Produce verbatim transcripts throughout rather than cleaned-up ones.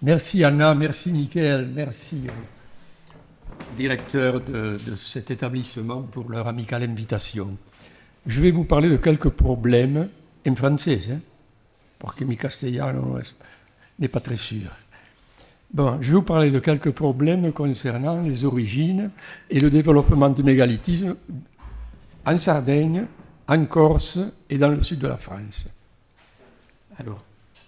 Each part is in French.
Merci Anna, merci Mickaël, merci au directeur de, de cet établissement pour leur amicale invitation. Je vais vous parler de quelques problèmes en français, hein, parce que mi castellano n'est pas très sûr. Bon, je vais vous parler de quelques problèmes concernant les origines et le développement du mégalithisme en Sardaigne, en Corse et dans le sud de la France. Alors,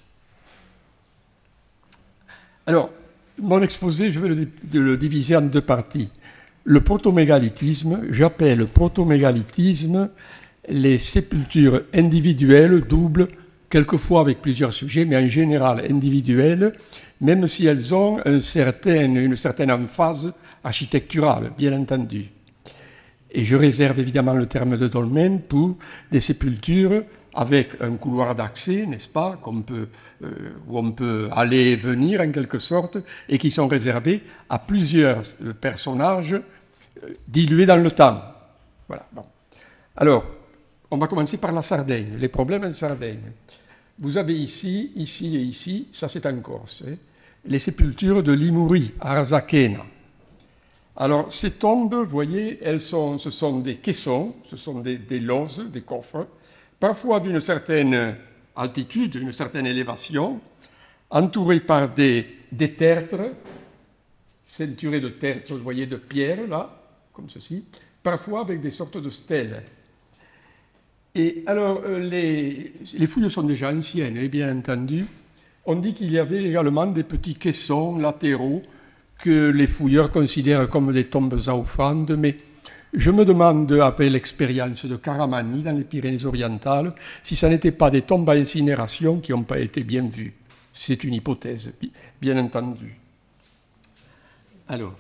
Alors, mon exposé, je vais le, le diviser en deux parties. Le protomégalithisme, j'appelle protomégalithisme les sépultures individuelles, doubles, quelquefois avec plusieurs sujets, mais en général individuelles, même si elles ont un certain, une certaine emphase architecturale, bien entendu. Et je réserve évidemment le terme de dolmen pour des sépultures avec un couloir d'accès, n'est-ce pas, qu'on peut, euh, où on peut aller et venir en quelque sorte, et qui sont réservés à plusieurs euh, personnages euh, dilués dans le temps. Voilà. Bon. Alors, on va commencer par la Sardaigne, les problèmes en Sardaigne. Vous avez ici, ici et ici, ça c'est en Corse, hein, les sépultures de Limuri, à Arzachena. Alors, ces tombes, vous voyez, elles sont, ce sont des caissons, ce sont des, des loses, des coffres, parfois d'une certaine altitude, d'une certaine élévation, entourés par des, des tertres, ceinturés de tertres, vous voyez, de pierre, là, comme ceci, parfois avec des sortes de stèles. Et alors, les, les fouilles sont déjà anciennes, et bien entendu. On dit qu'il y avait également des petits caissons latéraux que les fouilleurs considèrent comme des tombes à offrandes, mais je me demande, après l'expérience de Caramani dans les Pyrénées-Orientales, si ça n'était pas des tombes à incinération qui n'ont pas été bien vues. C'est une hypothèse, bien entendu. Alors,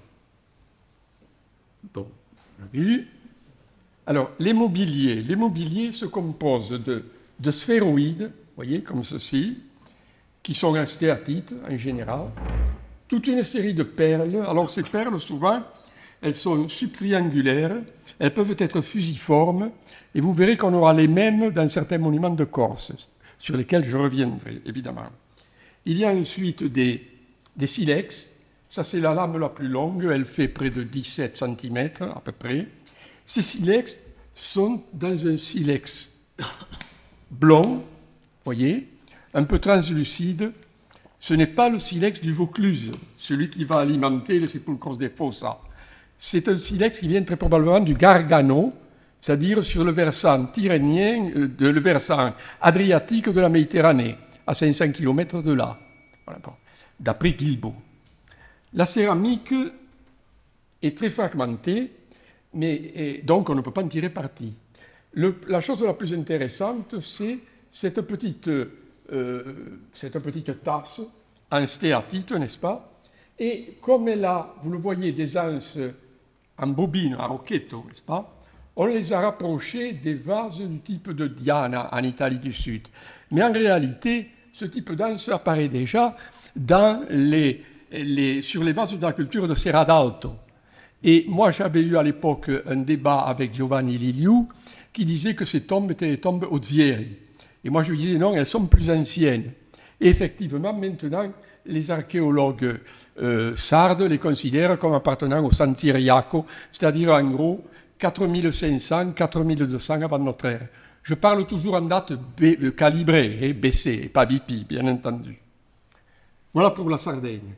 bon, on a vu. Alors, les mobiliers. Les mobiliers se composent de, de sphéroïdes, vous voyez, comme ceci, qui sont en stéatite en général, toute une série de perles. Alors, ces perles, souvent, elles sont subtriangulaires, elles peuvent être fusiformes, et vous verrez qu'on aura les mêmes dans certains monuments de Corse, sur lesquels je reviendrai, évidemment. Il y a ensuite des, des silex. Ça, c'est la lame la plus longue, elle fait près de dix-sept centimètres à peu près. Ces silex sont dans un silex blond, voyez, un peu translucide. Ce n'est pas le silex du Vaucluse, celui qui va alimenter les sépulcros des Fossa. C'est un silex qui vient très probablement du Gargano, c'est-à-dire sur le versant tyrrhénien, euh, le versant adriatique de la Méditerranée, à cinq cents kilomètres de là, voilà, bon, d'après Guilbault. La céramique est très fragmentée, mais et donc on ne peut pas en tirer parti. Le, la chose la plus intéressante, c'est cette petite, euh, cette petite tasse en stéatite, n'est-ce pas? Et comme elle a, vous le voyez, des anses en bobine, en rocchetto, n'est-ce pas? On les a rapprochés des vases du type de Diana en Italie du Sud. Mais en réalité, ce type d'anse apparaît déjà dans les, les, sur les vases de la culture de Serra d'Alto. Et moi, j'avais eu à l'époque un débat avec Giovanni Liliu qui disait que ces tombes étaient des tombes Ozieri. Et moi, je lui disais non, elles sont plus anciennes. Et effectivement, maintenant, les archéologues euh, sardes les considèrent comme appartenant au San Ciriaco, c'est-à-dire en gros quatre mille cinq cents à quatre mille deux cents avant notre ère. Je parle toujours en date B, calibrée, et B C, et pas B P, bien entendu. Voilà pour la Sardaigne.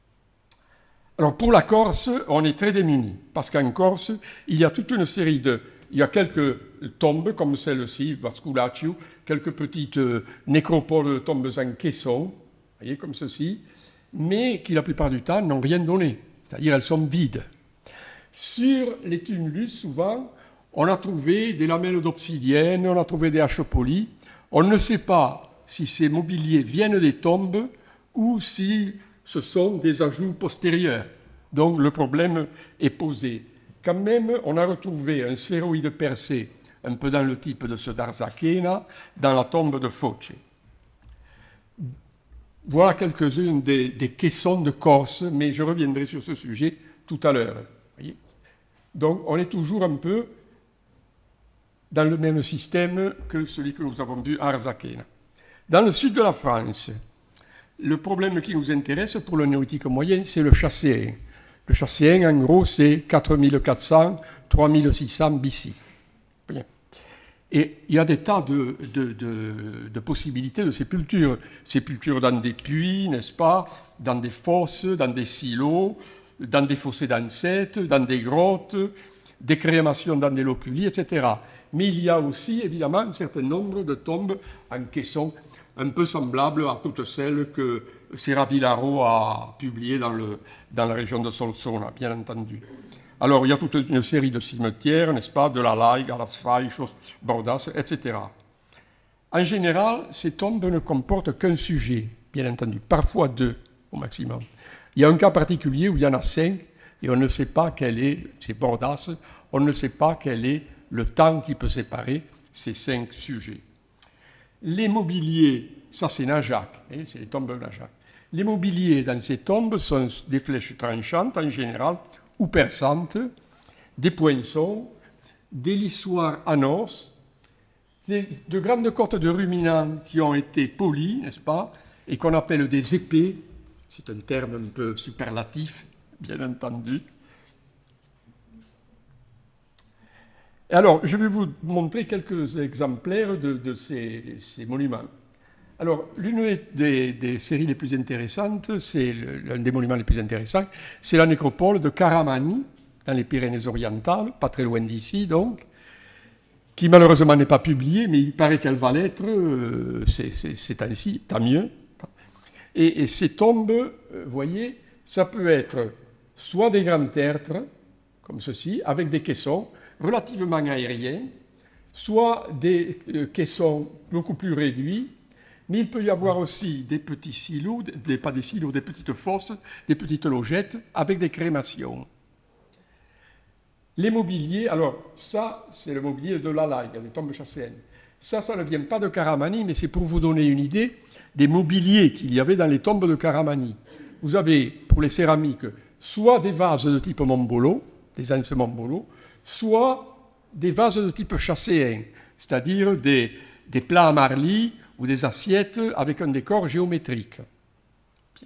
Alors pour la Corse, on est très démunis, parce qu'en Corse, il y a toute une série de... Il y a quelques tombes, comme celle-ci, Vasculaccio, quelques petites euh, nécropoles, tombes en caisson, vous voyez, comme ceci, mais qui, la plupart du temps, n'ont rien donné. C'est-à-dire, elles sont vides. Sur les tumulus, souvent, on a trouvé des lamelles d'obsidienne, on a trouvé des haches polies. On ne sait pas si ces mobiliers viennent des tombes ou si ce sont des ajouts postérieurs. Donc, le problème est posé. Quand même, on a retrouvé un sphéroïde percé, un peu dans le type de ce d'Arzachena, dans la tombe de Foce. Voilà quelques-unes des, des caissons de Corse, mais je reviendrai sur ce sujet tout à l'heure. Donc, on est toujours un peu dans le même système que celui que nous avons vu à Arzachena. Dans le sud de la France, Le problème qui nous intéresse pour le néolithique moyen, c'est le chasséen. Le chasséen, en gros, c'est quatre mille quatre cents, trois mille six cents B C. Bien. Et il y a des tas de, de, de, de possibilités de sépulture. Sépulture dans des puits, n'est-ce pas, dans des fosses, dans des silos, dans des fossés d'ancêtres, dans des grottes, des crémations dans des loculis, et cetera. Mais il y a aussi, évidemment, un certain nombre de tombes en caisson un peu semblables à toutes celles que Serra-Villaro a publiées dans, le, dans la région de Solsona, bien entendu. Alors, il y a toute une série de cimetières, n'est-ce pas, de la Laiga, Las Faixos, Bordas, et cetera. En général, ces tombes ne comportent qu'un sujet, bien entendu, parfois deux au maximum. Il y a un cas particulier où il y en a cinq, et on ne sait pas quel est, c'est Bordas, on ne sait pas quel est le temps qui peut séparer ces cinq sujets. Les mobiliers, ça c'est Najac, hein, c'est les tombes de Najac. Les mobiliers dans ces tombes sont des flèches tranchantes en général, ou perçantes, des poinçons, des lissoirs en os, de grandes côtes de ruminants qui ont été polies, n'est-ce pas, et qu'on appelle des épées, c'est un terme un peu superlatif, bien entendu. Alors, je vais vous montrer quelques exemplaires de, de ces, ces monuments. Alors, l'une des, des séries les plus intéressantes, c'est l'un des monuments les plus intéressants, c'est la nécropole de Caramani, dans les Pyrénées-Orientales, pas très loin d'ici, donc, qui malheureusement n'est pas publiée, mais il paraît qu'elle va l'être, euh, c'est ainsi, tant mieux. Et, et ces tombes, vous voyez, ça peut être soit des grands tertres, comme ceci, avec des caissons relativement aériens, soit des euh, caissons beaucoup plus réduits, mais il peut y avoir aussi des petits silos, des, pas des silos, des petites fosses, des petites logettes avec des crémations. Les mobiliers, alors ça, c'est le mobilier de la Laiga, des tombes chasséennes. Ça, ça ne vient pas de Caramani, mais c'est pour vous donner une idée des mobiliers qu'il y avait dans les tombes de Caramani. Vous avez, pour les céramiques, soit des vases de type Mombolo, des anses Mombolo, soit des vases de type chasséen, c'est-à-dire des, des plats à marlis ou des assiettes avec un décor géométrique. Bien.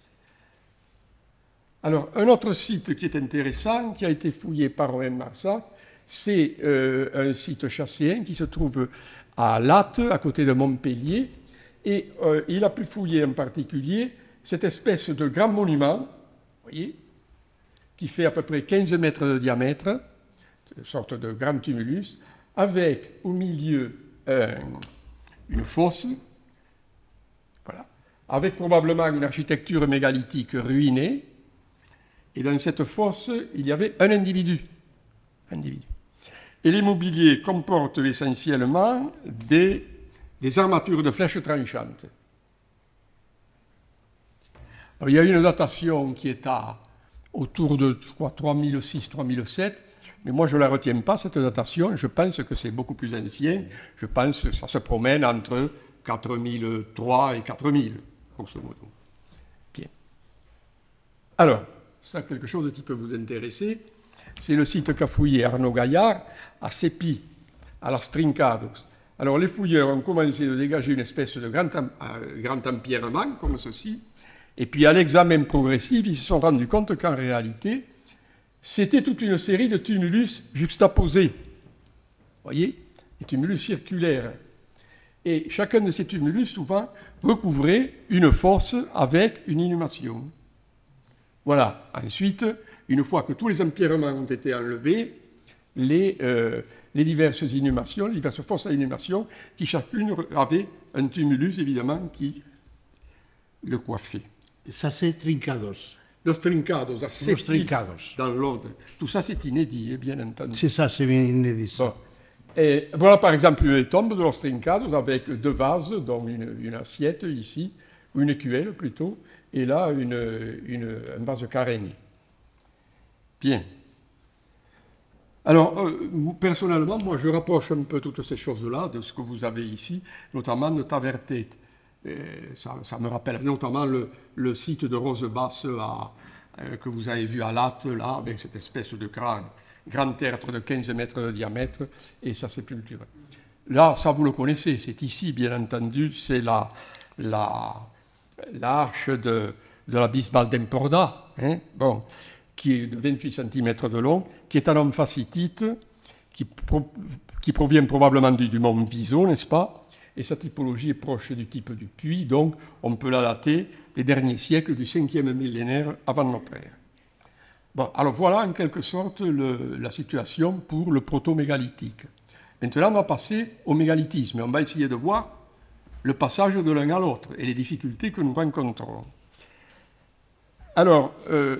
Alors, un autre site qui est intéressant, qui a été fouillé par Owen Marsac, c'est euh, un site chasséen qui se trouve à Latte, à côté de Montpellier, et euh, il a pu fouiller en particulier cette espèce de grand monument, vous voyez, qui fait à peu près quinze mètres de diamètre, une sorte de grand tumulus, avec au milieu un, une fosse, voilà, avec probablement une architecture mégalithique ruinée, et dans cette fosse, il y avait un individu. individu. Et les mobiliers comportent essentiellement des, des armatures de flèches tranchantes. Alors, il y a une datation qui est à autour de, je crois, trois mille six trois mille sept, mais moi je ne la retiens pas, cette datation. Je pense que c'est beaucoup plus ancien. Je pense que ça se promène entre quatre mille trois et quatre mille, grosso modo. Bien. Alors, ça, quelque chose qui peut vous intéresser, c'est le site qu'a fouillé Arnaud Gaillard à Sépi, à Las Trincados. Alors, les fouilleurs ont commencé à dégager une espèce de grand, euh, grand empierrement, comme ceci, et puis à l'examen progressif, ils se sont rendus compte qu'en réalité, c'était toute une série de tumulus juxtaposés. Vous voyez, des tumulus circulaires. Et chacun de ces tumulus, souvent, recouvrait une fosse avec une inhumation. Voilà. Ensuite, une fois que tous les empierrements ont été enlevés, les, euh, les diverses inhumations, les diverses fosses à inhumation, qui chacune avait un tumulus, évidemment, qui le coiffait. Ça, c'est Trincados. Los Trincados, à Los Trincados. Dans l'Aude. Tout ça, c'est inédit, bien entendu. C'est ça, c'est bien inédit. Bon. Et voilà, par exemple, une tombe de Los Trincados avec deux vases, dont une, une assiette ici, ou une écuelle plutôt, et là, une, une, un vase caréné. Bien. Alors, euh, personnellement, moi, je rapproche un peu toutes ces choses-là de ce que vous avez ici, notamment de Tavertet. Et ça, ça me rappelle notamment le, le site de Rosebasse à, euh, que vous avez vu à Latte, là, avec cette espèce de grand, grand tertre de quinze mètres de diamètre et sa sépulture. Là, ça vous le connaissez, c'est ici, bien entendu, c'est la, la, l'arche de, de la Bisbal d'Emporda, hein, bon, qui est de vingt-huit centimètres de long, qui est en amphasitite, qui, pro, qui provient probablement du, du mont Viso, n'est-ce pas? Et sa typologie est proche du type du puits, donc on peut la dater des derniers siècles du cinquième millénaire avant notre ère. Bon, alors voilà en quelque sorte le, la situation pour le proto-mégalithique. Maintenant, on va passer au mégalithisme et on va essayer de voir le passage de l'un à l'autre et les difficultés que nous rencontrons. Alors, euh,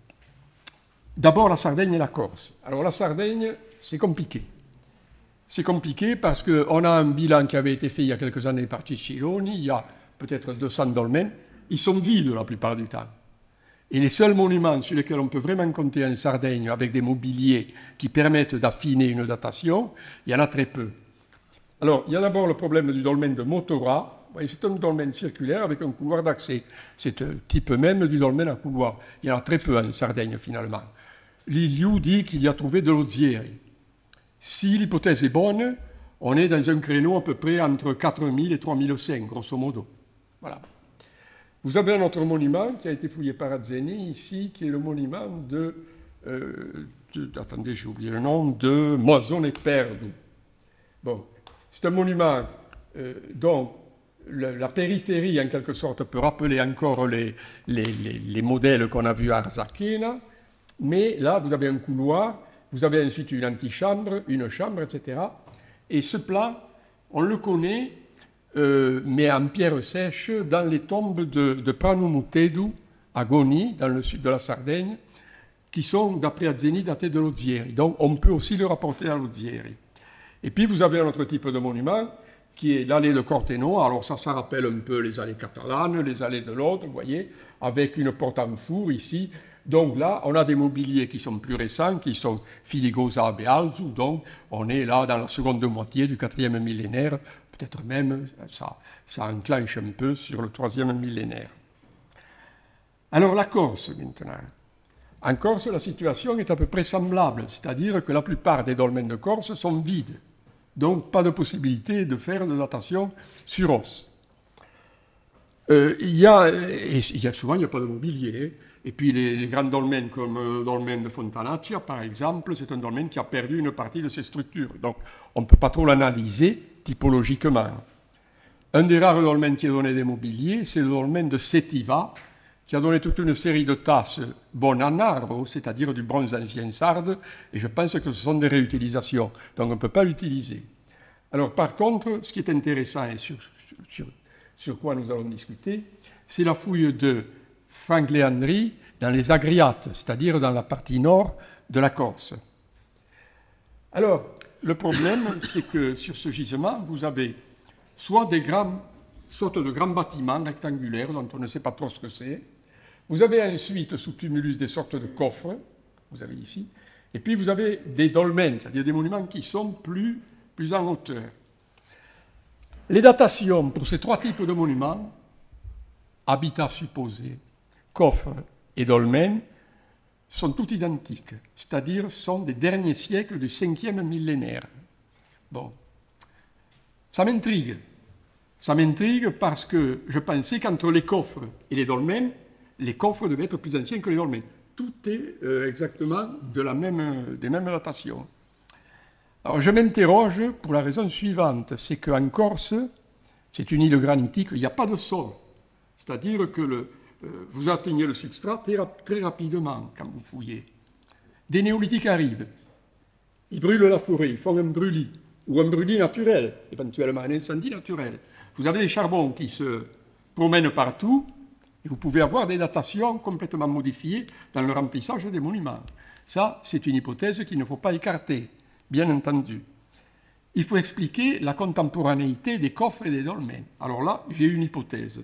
d'abord la Sardaigne et la Corse. Alors la Sardaigne, c'est compliqué. C'est compliqué parce qu'on a un bilan qui avait été fait il y a quelques années par Cicciolini, il y a peut-être deux cents dolmens, ils sont vides la plupart du temps. Et les seuls monuments sur lesquels on peut vraiment compter en Sardaigne avec des mobiliers qui permettent d'affiner une datation, il y en a très peu. Alors, il y a d'abord le problème du dolmen de Motora. C'est un dolmen circulaire avec un couloir d'accès. C'est un type même du dolmen à couloir. Il y en a très peu en Sardaigne, finalement. Liliou dit qu'il y a trouvé de l'Ozieri. Si l'hypothèse est bonne, on est dans un créneau à peu près entre quatre mille et trois mille cinq, grosso modo. Voilà. Vous avez un autre monument qui a été fouillé par Azzeni, ici, qui est le monument de... Euh, de attendez, j'ai oublié le nom, de Moison et Perdu. Bon. C'est un monument euh, dont le, la périphérie, en quelque sorte, peut rappeler encore les, les, les, les modèles qu'on a vus à Arzachena, mais là, vous avez un couloir, vous avez ensuite une antichambre, une chambre, et cetera. Et ce plan, on le connaît, euh, mais en pierre sèche, dans les tombes de, de Pranumutedu, à Goni, dans le sud de la Sardaigne, qui sont, d'après Azzeni, datés de l'Ozieri. Donc, on peut aussi le rapporter à l'Ozieri. Et puis, vous avez un autre type de monument, qui est l'allée de Corteno. Alors, ça, ça rappelle un peu les allées catalanes, les allées de l'Aude, vous voyez, avec une porte en four ici. Donc là, on a des mobiliers qui sont plus récents, qui sont Filigosa et Alzu. Donc, on est là dans la seconde moitié du quatrième millénaire. Peut-être même, ça, ça enclenche un peu sur le troisième millénaire. Alors, la Corse, maintenant. En Corse, la situation est à peu près semblable, c'est-à-dire que la plupart des dolmens de Corse sont vides, donc pas de possibilité de faire de datation sur os. Euh, il, y a, et il y a souvent, il n'y a pas de mobilier, et puis les, les grands dolmens comme le dolmen de Fontanaccia, par exemple, c'est un dolmen qui a perdu une partie de ses structures, donc on ne peut pas trop l'analyser typologiquement. Un des rares dolmens qui a donné des mobiliers, c'est le dolmen de Setiva, qui a donné toute une série de tasses bonnes en arbre, c'est-à-dire du bronze ancien sarde, et je pense que ce sont des réutilisations, donc on ne peut pas l'utiliser. Alors par contre, ce qui est intéressant et sur, sur, sur quoi nous allons discuter, c'est la fouille de Frank Leandri dans les Agriates, c'est-à-dire dans la partie nord de la Corse. Alors, le problème, c'est que sur ce gisement, vous avez soit des grands, sortes de grands bâtiments rectangulaires dont on ne sait pas trop ce que c'est. Vous avez ensuite, sous tumulus, des sortes de coffres, vous avez ici, et puis vous avez des dolmens, c'est-à-dire des monuments qui sont plus, plus en hauteur. Les datations pour ces trois types de monuments, habitat supposé, coffres et dolmens, sont toutes identiques, c'est-à-dire sont des derniers siècles du cinquième millénaire. Bon, ça m'intrigue. Ça m'intrigue parce que je pensais qu'entre les coffres et les dolmens, les coffres devaient être plus anciens que les dolmens. Tout est euh, exactement de la même, des mêmes datations. Alors je m'interroge pour la raison suivante, c'est qu'en Corse, c'est une île granitique, il n'y a pas de sol. C'est-à-dire que le, euh, vous atteignez le substrat très, très rapidement quand vous fouillez. Des néolithiques arrivent, ils brûlent la forêt, ils font un brûlis, ou un brûlis naturel, éventuellement un incendie naturel. Vous avez des charbons qui se promènent partout, et vous pouvez avoir des datations complètement modifiées dans le remplissage des monuments. Ça, c'est une hypothèse qu'il ne faut pas écarter, bien entendu. Il faut expliquer la contemporanéité des coffres et des dolmens. Alors là, j'ai une hypothèse.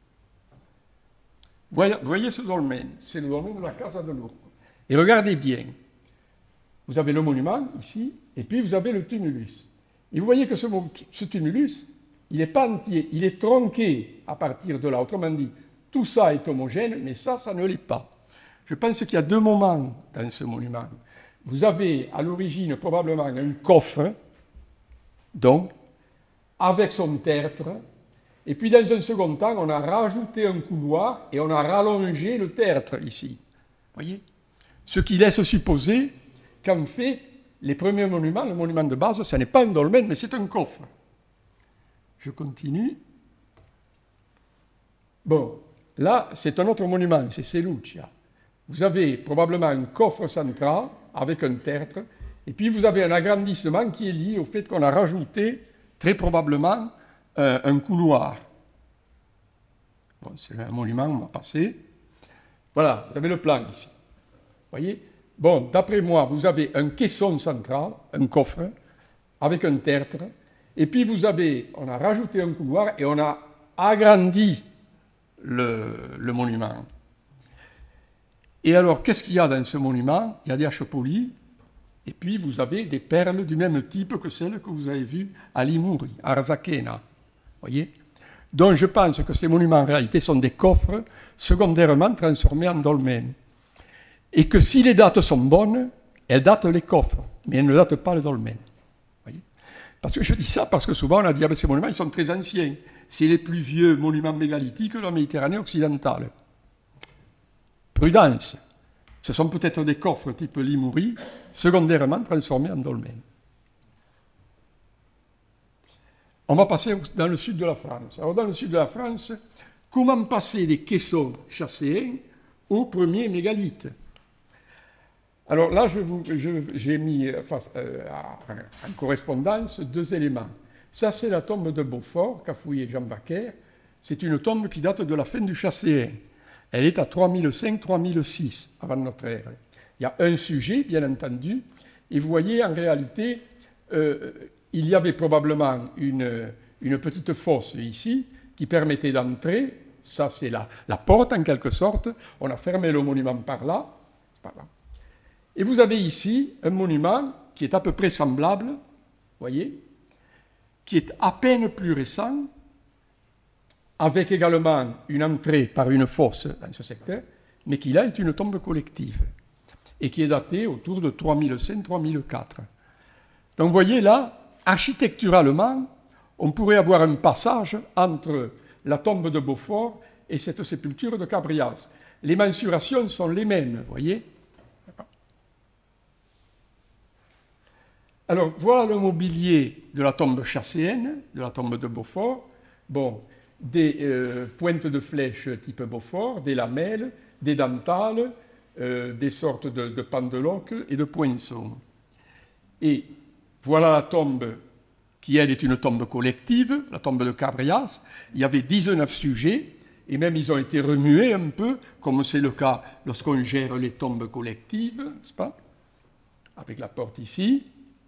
Voyez, voyez ce dolmen, c'est le dolmen de la Casa de Lourdes. Et regardez bien, vous avez le monument ici, et puis vous avez le tumulus. Et vous voyez que ce, ce tumulus, il n'est pas entier, il est tronqué à partir de là. Autrement dit, tout ça est homogène, mais ça, ça ne l'est pas. Je pense qu'il y a deux moments dans ce monument. Vous avez à l'origine probablement un coffre, donc, avec son tertre, Et puis dans un second temps, on a rajouté un couloir et on a rallongé le tertre ici. Voyez? Ce qui laisse supposer qu'en fait, les premiers monuments, le monument de base, ce n'est pas un dolmen, mais c'est un coffre. Je continue. Bon, là, c'est un autre monument, c'est Seleucia. Vous avez probablement un coffre central avec un tertre, et puis vous avez un agrandissement qui est lié au fait qu'on a rajouté, très probablement, euh, un couloir. Bon, c'est un monument, on va passer. Voilà, vous avez le plan ici. Vous voyez? Bon, d'après moi, vous avez un caisson central, un coffre, avec un tertre, et puis vous avez, on a rajouté un couloir et on a agrandi le, le monument. Et alors, qu'est-ce qu'il y a dans ce monument? Il y a des haches polies, et puis vous avez des perles du même type que celles que vous avez vues à Limuri, à Arzachena. Voyez? Donc je pense que ces monuments en réalité sont des coffres secondairement transformés en dolmens. Et que si les dates sont bonnes, elles datent les coffres, mais elles ne datent pas le dolmen. Voyez? Parce que je dis ça parce que souvent on a dit que ah, ces monuments ils sont très anciens. C'est les plus vieux monuments mégalithiques de la Méditerranée occidentale. Prudence. Ce sont peut-être des coffres type Limuri, secondairement transformés en dolmens. On va passer dans le sud de la France. Alors, dans le sud de la France, comment passer des caissons chasséens aux premiers mégalithes? Alors là, j'ai mis face, euh, en correspondance deux éléments. Ça, c'est la tombe de Beaufort, qu'a fouillé Jean Bacquer. C'est une tombe qui date de la fin du Chasséen. Elle est à trois mille cinq trois mille six avant notre ère. Il y a un sujet, bien entendu, et vous voyez, en réalité, euh, il y avait probablement une, une petite fosse ici qui permettait d'entrer. Ça, c'est la, la porte, en quelque sorte. On a fermé le monument par là. Par là. Et vous avez ici un monument qui est à peu près semblable, voyez, qui est à peine plus récent, avec également une entrée par une fosse dans ce secteur, mais qui là est une tombe collective, et qui est datée autour de trois mille cinq trois mille quatre. Donc vous voyez là, architecturalement, on pourrait avoir un passage entre la tombe de Beaufort et cette sépulture de Cabrias. Les mensurations sont les mêmes, vous voyez. Alors, voilà le mobilier de la tombe chasséenne, de la tombe de Beaufort. Bon, des euh, pointes de flèches type Beaufort, des lamelles, des dentales, euh, des sortes de, de pendeloques et de poinçons. Et voilà la tombe qui, elle, est une tombe collective, la tombe de Cabrias. Il y avait dix-neuf sujets, et même ils ont été remués un peu, comme c'est le cas lorsqu'on gère les tombes collectives, n'est-ce pas? Avec la porte ici.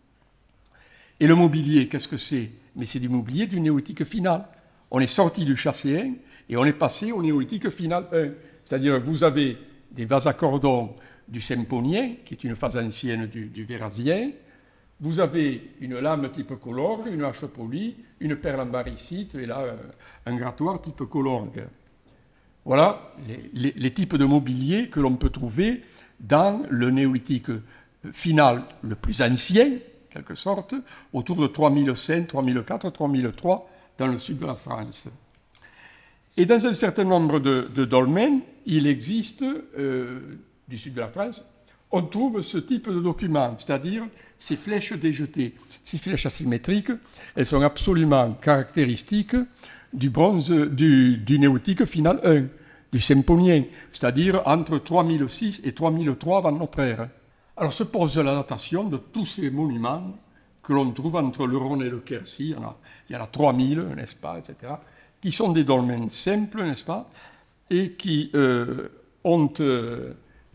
Et le mobilier, qu'est-ce que c'est? Mais c'est du mobilier du néolithique final. On est sorti du Chasséen et on est passé au néolithique final un. C'est-à-dire que vous avez des vases à cordons du Semponien, qui est une phase ancienne du, du Vérasien. Vous avez une lame type colorgue, une hache polie, une perle en baricite et là un grattoir type colorgue. Voilà les, les, les types de mobilier que l'on peut trouver dans le néolithique final le plus ancien, en quelque sorte, autour de trois mille cinq, trois mille quatre, trois mille trois, dans le sud de la France. Et dans un certain nombre de, de dolmens, il existe, euh, du sud de la France, on trouve ce type de documents, c'est-à-dire ces flèches déjetées. Ces flèches asymétriques, elles sont absolument caractéristiques du bronze, du, du néolithique final un, du Semponien, c'est-à-dire entre trois mille six et trois mille trois avant notre ère. Alors se pose la datation de tous ces monuments que l'on trouve entre le Rhône et le Quercy, il y en a, il y en a trois mille, n'est-ce pas, et cetera, qui sont des dolmens simples, n'est-ce pas, et qui euh, ont euh,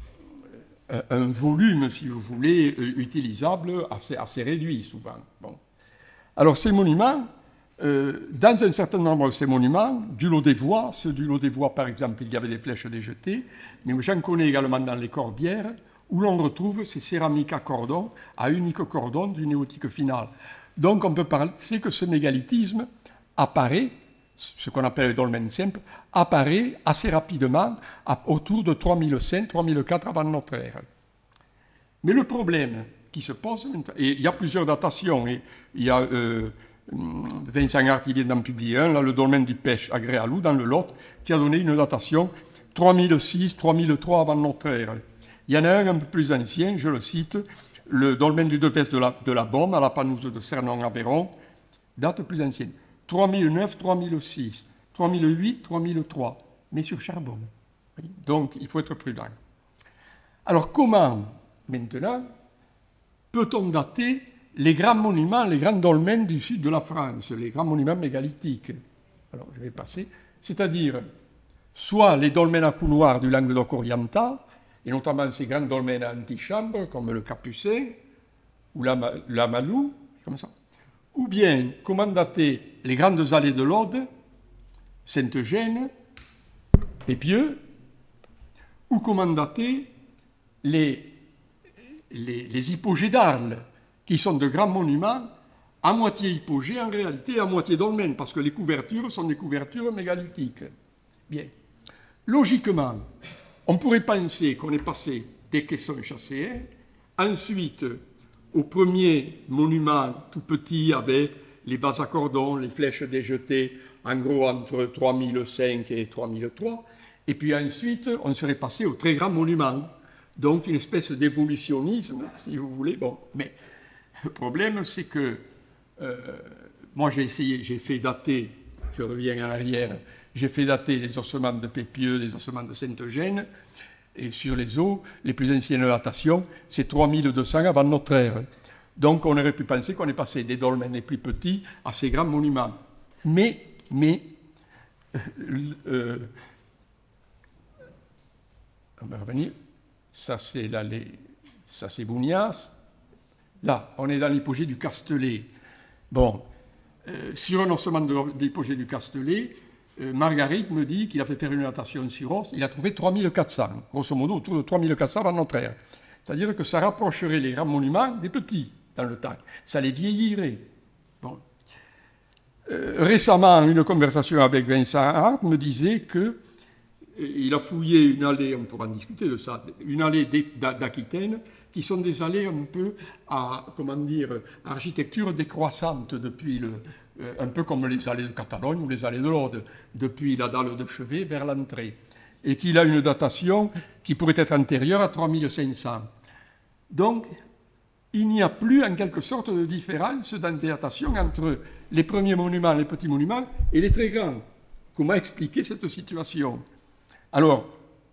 un volume, si vous voulez, utilisable assez, assez réduit souvent. Bon. Alors ces monuments, euh, dans un certain nombre de ces monuments, du lot des voies, ceux du lot des voies par exemple, il y avait des flèches déjetées, mais j'en connais également dans les Corbières, où l'on retrouve ces céramiques à cordon, à unique cordon du néolithique final. Donc on peut penser que ce mégalithisme apparaît, ce qu'on appelle le dolmen simple, apparaît assez rapidement à, autour de trois mille cinq, trois mille quatre avant notre ère. Mais le problème qui se pose, et il y a plusieurs datations, et il y a euh, Vincent Hart, il vient d'en publier un, là, le dolmen du Pêche à Gréalou, dans le Lot, qui a donné une datation trois mille six, trois mille trois avant notre ère. Il y en a un un peu plus ancien, je le cite, le dolmen du Devès de la, de la Baume, à la Panouse de Cernon-Aveyron, date plus ancienne. trois mille neuf, trois mille six, trois mille huit, trois mille trois, mais sur charbon. Donc, il faut être prudent. Alors, comment, maintenant, peut-on dater les grands monuments, les grands dolmens du sud de la France, les grands monuments mégalithiques? Alors, je vais passer. C'est-à-dire, soit les dolmens à couloir du Languedoc oriental, et notamment ces grands dolmens à antichambre, comme le Capucin, ou la, la Malou, comme ça. Ou bien, comment dater les grandes allées de l'Aude, Sainte-Eugène, Pépieux, ou comment dater les, les, les hypogées d'Arles, qui sont de grands monuments, à moitié hypogées en réalité, à moitié dolmen, parce que les couvertures sont des couvertures mégalithiques. Bien. Logiquement, on pourrait penser qu'on est passé des caissons chasséens, ensuite au premier monument tout petit avec les vases à cordon, les flèches déjetées, en gros entre trois mille cinq et trois mille trois, et puis ensuite on serait passé au très grand monument, donc une espèce d'évolutionnisme, si vous voulez. Bon, mais le problème c'est que euh, moi j'ai essayé, j'ai fait dater, je reviens en arrière, j'ai fait dater les ossements de Pépieux, les ossements de Sainte-Eugène, et sur les os, les plus anciennes datations, c'est trois mille deux cents avant notre ère. Donc on aurait pu penser qu'on est passé des dolmens les plus petits à ces grands monuments. Mais, mais, euh, euh, on va revenir, ça c'est l'allée, ça c'est Bougnas. Là, on est dans l'hypogée du Castelet. Bon, euh, sur un ossement de l'hypogée du Castelet, Euh, Marguerite me dit qu'il a fait faire une datation sur os, il a trouvé trois mille quatre cents, grosso modo autour de trois mille quatre cents avant notre ère. C'est-à-dire que ça rapprocherait les grands monuments des petits dans le temps. Ça les vieillirait. Bon. Euh, récemment, une conversation avec Vincent Hart me disait que il a fouillé une allée, on pourra en discuter de ça, une allée d'Aquitaine, qui sont des allées un peu à, comment dire, architecture décroissante depuis le... un peu comme les allées de Catalogne ou les allées de l'Aude, depuis la dalle de chevet vers l'entrée, et qu'il a une datation qui pourrait être antérieure à trois mille cinq cents. Donc, il n'y a plus en quelque sorte de différence dans les datations entre les premiers monuments, les petits monuments, et les très grands. Comment expliquer cette situation? Alors,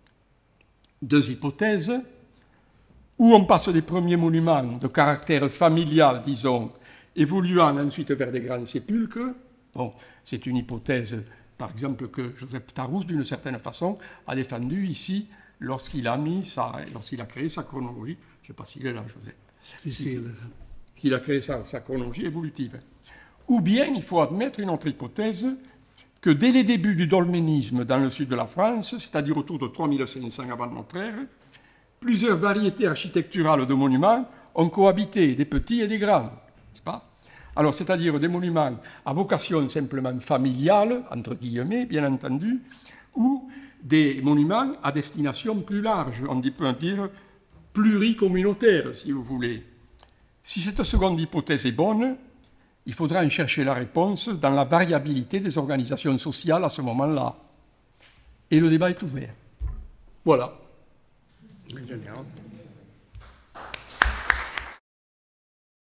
deux hypothèses, où on passe des premiers monuments de caractère familial, disons, évoluant ensuite vers des grands sépulcres. Bon, c'est une hypothèse, par exemple, que Joseph Tarousse, d'une certaine façon, a défendue ici lorsqu'il a mis sa, lorsqu'il a créé sa chronologie. Je ne sais pas s'il est là, Joseph. Si, si, qu'il a créé sa, sa chronologie évolutive. Ou bien, il faut admettre une autre hypothèse, que dès les débuts du dolménisme dans le sud de la France, c'est-à-dire autour de trois mille cinq cents avant notre ère, plusieurs variétés architecturales de monuments ont cohabité, des petits et des grands. N'est-ce pas? Alors, c'est-à-dire des monuments à vocation simplement familiale, entre guillemets, bien entendu, ou des monuments à destination plus large, on peut dire pluricommunautaire, si vous voulez. Si cette seconde hypothèse est bonne, il faudra en chercher la réponse dans la variabilité des organisations sociales à ce moment-là. Et le débat est ouvert. Voilà. Génial.